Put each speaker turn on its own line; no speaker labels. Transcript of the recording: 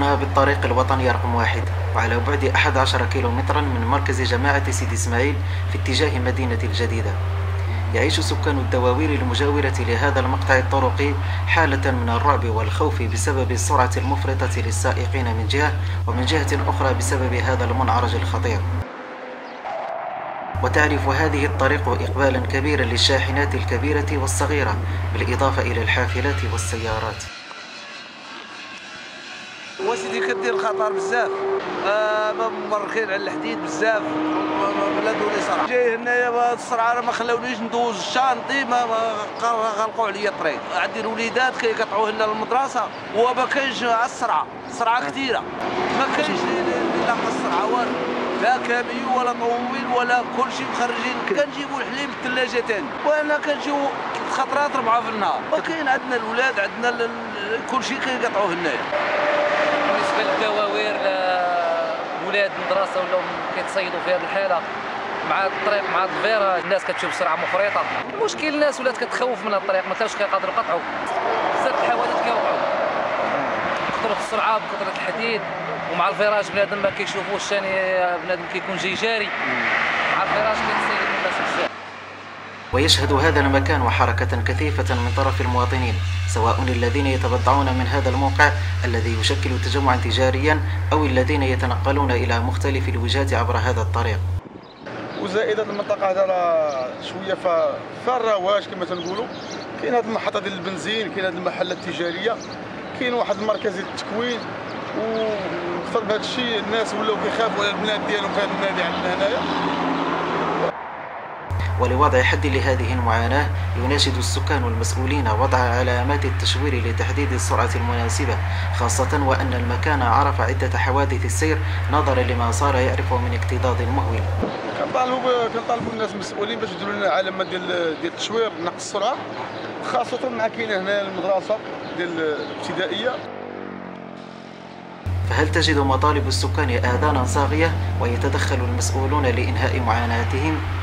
موقعنا بالطريق الوطني رقم 1 وعلى بعد 11 كيلومترا من مركز جماعة سيدي إسماعيل في اتجاه مدينة الجديدة. يعيش سكان الدواوين المجاورة لهذا المقطع الطرقي حالة من الرعب والخوف بسبب السرعة المفرطة للسائقين من جهة، ومن جهة أخرى بسبب هذا المنعرج الخطير. وتعرف هذه الطريق إقبالا كبيرا للشاحنات الكبيرة والصغيرة بالإضافة إلى الحافلات والسيارات.
وسيدي كدير خطر بزاف، ممركين على الحديد بزاف، بلا دولي صراحه. جاي هنايا بهاد السرعه ما خلاونيش ندوز الشانطي، ما غلقوا عليا الطريق. عندي الوليدات كيقطعوا هنا المدرسه وما كاينش على السرعه كثيره، ما كاينش اللي لاقى السرعه والو، لا كاميو ولا طوموبيل ولا كلشي مخرجين. كنجيبوا الحليب بالثلاجه تاني، وانا كنجيو خطرات 4 في النهار. وكاين عندنا الولاد، عندنا كلشي كيقطعوه هنايا.
بالنسبه للدواوير ولاد المدرسه ولاو كيتصيدوا في هذه الحاله مع الطريق مع الفيرا، الناس كتمشي بسرعه مفرطه. المشكل الناس ولات كتخوف من الطريق، ما كانوش كيقدروا يقطعوا، بزاف الحوادث كيوقعوا بكثره السرعه بكثره الحديد، ومع الفيراج بنادم ما كيشوفوش، ثاني بنادم كيكون جاي جاري مع الفيراج كيتصيد الناس بزاف.
ويشهد هذا المكان وحركة كثيفة من طرف المواطنين، سواء الذين يتبضعون من هذا الموقع الذي يشكل تجمعا تجاريا أو الذين يتنقلون إلى مختلف الوجهات عبر هذا الطريق.
وزائد المنطقة هذا شوية فيها الرواج كما تنقولوا. كاين هذه المحطة ديال البنزين، كاين هذه المحلات التجارية، كاين واحد المركز التكوين، وبسبب هذا الشيء الناس ولاو كيخافوا على البنات ديالهم في هذا النادي عندنا هنايا.
ولوضع حد لهذه المعاناة يناشد السكان والمسؤولين وضع علامات التشوير لتحديد السرعة المناسبة، خاصة وأن المكان عرف عدة حوادث السير نظرا لما صار يعرف من اكتظاظ مهول.
كنطالبوا الناس المسؤولين باش يديروا لنا علامات ديال التشوير نقص السرعة، خاصة مع كاينه هنا المدرسة ديال الابتدائية.
فهل تجد مطالب السكان آذانا صاغية ويتدخل المسؤولون لإنهاء معاناتهم؟